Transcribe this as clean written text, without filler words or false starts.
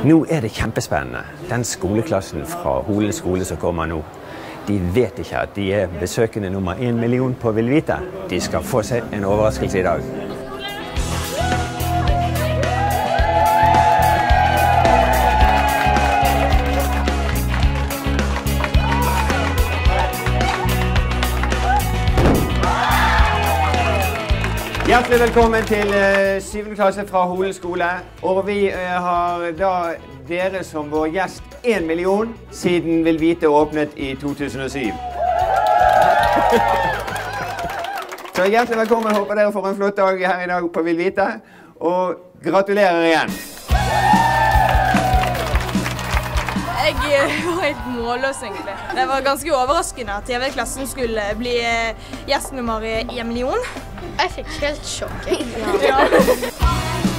Nå er det kjempespennende. Den skoleklassen fra Holen skole som kommer nå, de vet ikke at de er besøkende nummer 1 million på Vil Vite. De skal få seg en overraskelse i dag. Hjertelig velkommen til 7. klasse fra Holen skole. Og vi har da dere som vår gjest 1 million siden Vil Vite åpnet i 2007. Så hjertelig velkommen. Håper dere får en flott dag her i dag på Vil Vite. Og gratulerer igjen. Jeg var helt målløs egentlig. Det var ganske overraskende at TV-klassen skulle bli gjest nummer 1 million. Jeg fikk helt sjokk. Ja.